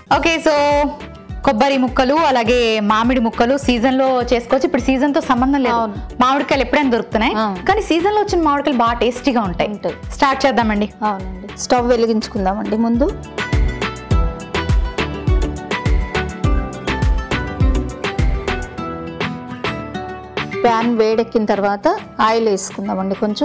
Okay so కొబ్బరి ముక్కలు అలాగే మామిడి ముక్కలు సీజన్ లో చేసుకోవచ్చు. ఇప్పుడు సీజన్ తో సంబంధం లేదు, మామిడికాయలు ఎప్పుడైనా దొరుకుతున్నాయి, కానీ సీజన్ లో వచ్చిన మామిడికాయలు బాగా టేస్టీగా ఉంటాయి. స్టార్ట్ చేద్దామండి. అవునండి, స్టవ్ వెలిగించుకుందామండి. ముందు ప్యాన్ వేడెక్కిన తర్వాత ఆయిల్ వేసుకుందామండి. కొంచెం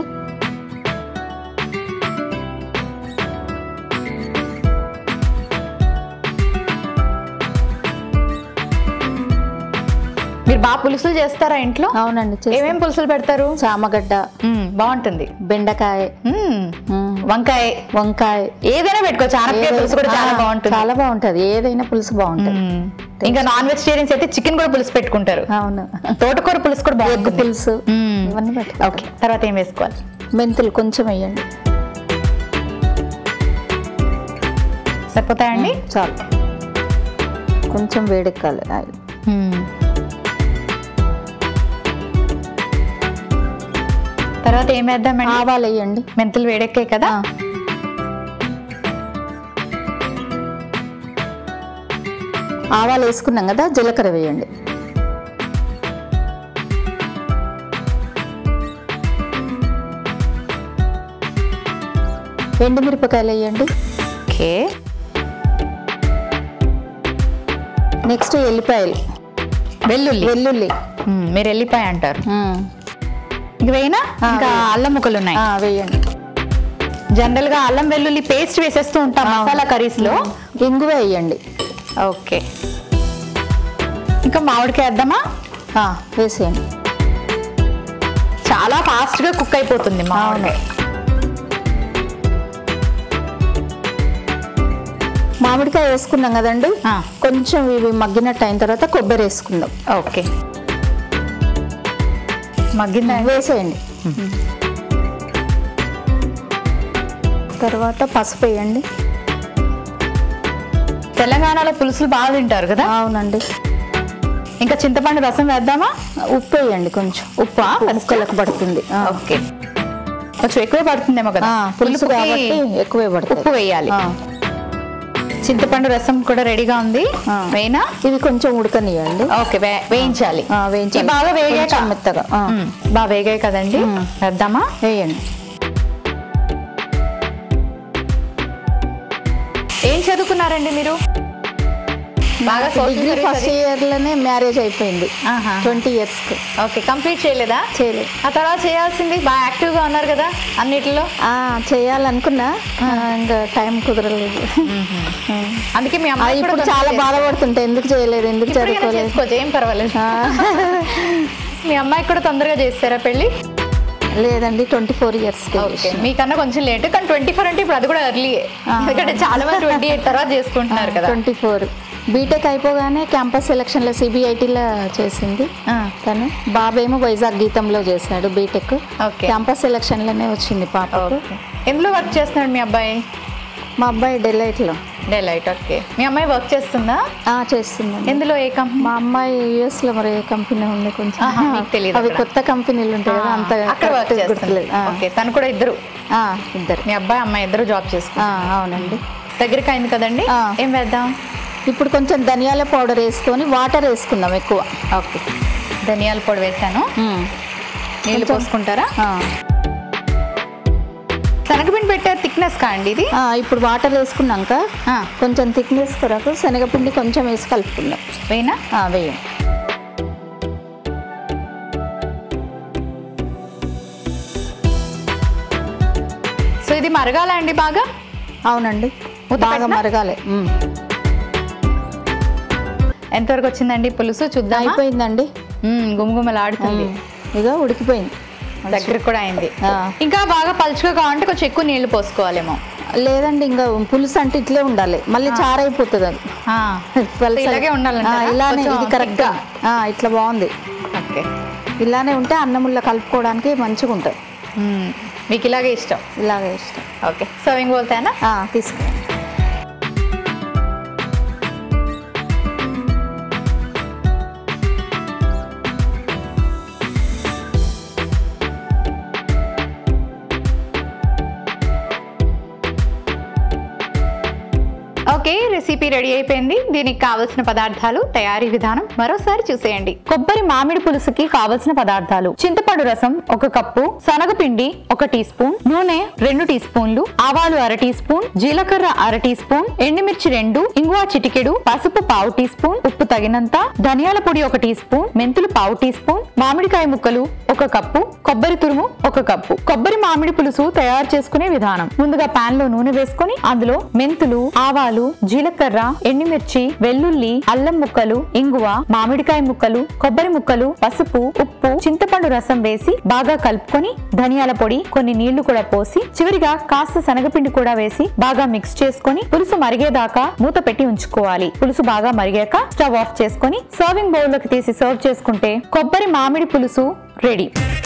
మీరు బాగా పులుసులు చేస్తారా ఇంట్లో? అవునండి. ఏమేం పులుసులు పెడతారు? చామగడ్డ బాగుంటుంది, బెండకాయ, వంకాయ ఏదైనా పెట్టుకోవచ్చు. ఆనపకాయ పులుసు కూడా చాలా బాగుంటుంది. చాలా బాగుంటది, ఏదైనా పులుసు బాగుంటుంది. ఇంకా నాన్ వెజిటేరియన్స్ అయితే చికెన్ కూడా పులుసు పెట్టుకుంటారు. అవును, తోటకూర పులుసు కూడా బాగుంటుంది. ఎగ్ పులుసు ఇవన్నీ పెట్టుకో. ఓకే, తర్వాత ఏం వేసుకోవాలి? మెంతులు కొంచెం వేయండి. సరిపోతాయండి? చాలు, కొంచెం వేడెక్కాలి ఆయిల్. తర్వాత ఏం వేద్దామండి? ఆవాలు వేయండి. మెంతులు వేడెక్కాయి కదా. ఆవాలు వేసుకున్నాం కదా, జీలకర్ర వేయండి. ఎండుమిరపకాయలు వేయండి. ఓకే, నెక్స్ట్ ఎల్లిపాయలు, వెల్లుల్లి. మీరు ఎల్లిపాయ అంటారు. ఇంక వేయనా? ఇంకా అల్లం ముక్కలు ఉన్నాయి, వేయండి. జనరల్ గా అల్లం వెల్లుల్లి పేస్ట్ వేసేస్తూ ఉంటాం మసాలా కర్రీస్ లో. ఇంగువ వేయండి. ఓకే, ఇంకా మామిడికాయ వేద్దామా? వేసేయండి. చాలా ఫాస్ట్ గా కుక్ అయిపోతుంది మామిడికాయ. మామిడికాయ వేసుకున్నాం కదండి, కొంచెం ఇవి మగ్గినట్టు అయిన తర్వాత కొబ్బరి వేసుకుందాం. ఓకే, మగ్గిందా? వేసేయండి. తర్వాత పసుపు వేయండి. తెలంగాణలో పులుసులు బాగా తింటారు కదా. అవునండి. ఇంకా చింతపండు రసం వేద్దామా? ఉప్పు వేయండి. కొంచెం ఉప్పు ముక్కలకు పడుతుంది. ఓకే, కొంచెం ఎక్కువే పడుతుందేమో కదా, పులుసు కాబట్టి ఎక్కువే పడుతుంది. ఉప్పు వేయాలి. చింతపండు రసం కూడా రెడీగా ఉంది. వేయనా? ఇది కొంచెం ఉడకనియండి. ఓకే, వేయించాలి. బాగా వేగాక మెత్తగా బాగా వేగాయి కదండి, వేద్దామా? వేయండి. ఏం చదువుకున్నారండి మీరు? బాగా డిగ్రీ ఫస్ట్ ఇయర్ లోనే మ్యారేజ్ అయిపోయింది. 20 years. ఓకే, కంప్లీట్ చేయలేదా? చేయలేదు. ఆ తర్వాత చేయాల్సింది. బాగా యాక్టివ్ గా ఉన్నారు కదా అన్నిటిలో. చేయాలనుకున్నా, ఇంకా టైం కుదరలేదు. అందుకే మీ అమ్మాయి ఇప్పుడు చాలా బాధపడుతుంటే ఎందుకు చేయలేదు, ఎందుకు చదువుకోలేదు. ఏం పర్వాలేదు. మీ అమ్మాయికి కూడా తొందరగా చేస్తారా పెళ్ళి? లేదండి, 24 years. ఓకే, మీకన్నా కొంచెం లేట్. కానీ 24 అంటే ఇప్పుడు అది కూడా ఎర్లీయే, ఎందుకంటే చాలా మంది 28 తర్వాత చేసుకుంటున్నారు కదా. 24. బీటెక్ అయిపోగానే క్యాంపస్ సెలక్షన్లో CBITలో చేసింది తను. బాబేమో వైజాగ్ గీతంలో చేశాడు బీటెక్. క్యాంపస్ సెలక్షన్లోనే వచ్చింది పాప. ఎందులో వర్క్ చేస్తున్నాడు మీ అబ్బాయి? మా అబ్బాయి డెలైట్లో. ఓకే, మీ అమ్మాయి వర్క్ చేస్తుందా? చేస్తుంది. ఎందులో? ఏ కంపెనీ? మా అమ్మాయి US లో మరి ఏ కంపెనీ ఉంది కొంచెం తెలియదు. అవి కొత్త కంపెనీలు ఉంటాయి కదా, అంత అక్కడ వర్క్ చేస్తుంది. ఓకే, తను కూడా ఇద్దరు. మీ అబ్బాయి అమ్మాయి ఇద్దరు జాబ్ చేస్తున్నారు. అవునండి. దగ్గరికి అయింది కదండి, ఏం వేద్దాం? ఇప్పుడు కొంచెం ధనియాల పౌడర్ వేసుకొని వాటర్ వేసుకుందాం ఎక్కువ. ఓకే, ధనియాల పొడి వేసాను. నీళ్ళు పోసుకుంటారా? శనగపిండి పెట్టారు, థిక్నెస్ కాండి ఇది. ఇప్పుడు వాటర్ వేసుకున్నాక కొంచెం థిక్నెస్ కొరకు శనగపిండి కొంచెం వేసి కలుపుకుందాం. వేయనా? వేయండి. సో ఇది మరగాల అండి బాగా? అవునండి, బాగా మరగాలి. ఎంతవరకు వచ్చిందండి పులుసు? చూద్దాం. అయిపోయిందండి, గుమగుమలాడుతుంది. ఇక ఉడికిపోయింది, దగ్గర కూడా అయింది. ఇంకా బాగా పలుచుగా కావాలంటే కొంచెం ఎక్కువ నీళ్లు పోసుకోవాలేమో. లేదండి, ఇంకా పులుసు అంటే ఇట్లే ఉండాలి, మళ్ళీ చారైపోతుంది అది. ఇలాగే ఉండాలంటే ఇలానే, ఇది కరెక్ట్. ఇట్లా బాగుంది. ఓకే, ఇలానే ఉంటే అన్నముల్లో కలుపుకోవడానికి మంచిగా ఉంటుంది. మీకు ఇలాగే ఇష్టం? ఇలాగే ఇష్టం. ఓకే, సర్వింగ్ బోల్తేనా? తీసుకోండి. ఓకే, రెసిపీ రెడీ అయిపోయింది. దీనికి కావలసిన పదార్థాలు, తయారీ విధానం మరోసారి చూసేయండి. కొబ్బరి మామిడి పులుసుకి కావలసిన పదార్థాలు: చింతపండు రసం 1 కప్పు, శనగపిండి 1 టీ స్పూన్, నూనె 2 టీ స్పూన్లు, ఆవాలు 1/2 టీ స్పూన్, జీలకర్ర 1/2 టీ స్పూన్, ఎండుమిర్చి 2, ఇంగువ చిటికెడు, పసుపు 1/4 టీ స్పూన్, ఉప్పు తగినంత, ధనియాల పొడి 1 టీ స్పూన్, మెంతులు 1/4 టీ స్పూన్, మామిడికాయ ముక్కలు 1 కప్పు, కొబ్బరి తురుము 1 కప్పు. కొబ్బరి మామిడి పులుసు తయారు చేసుకునే విధానం: ముందుగా పాన్ లో నూనె వేసుకొని అందులో మెంతులు, ఆవాలు, జీలకర్ర, ఎండుమిర్చి, వెల్లుల్లి, అల్లం ముక్కలు, ఇంగువ, మామిడికాయ ముక్కలు, కొబ్బరి ముక్కలు, పసుపు, ఉప్పు, చింతపండు రసం వేసి బాగా కలుపుకొని ధనియాల పొడి, కొన్ని నీళ్లు కూడా పోసి చివరిగా కాస్త శనగపిండి కూడా వేసి బాగా మిక్స్ చేసుకొని పులుసు మరిగేదాకా మూత పెట్టి ఉంచుకోవాలి. పులుసు బాగా మరిగాక స్టవ్ ఆఫ్ చేసుకొని సర్వింగ్ బౌల్ లోకి తీసి సర్వ్ చేసుకుంటే కొబ్బరి మామిడి పులుసు రెడీ.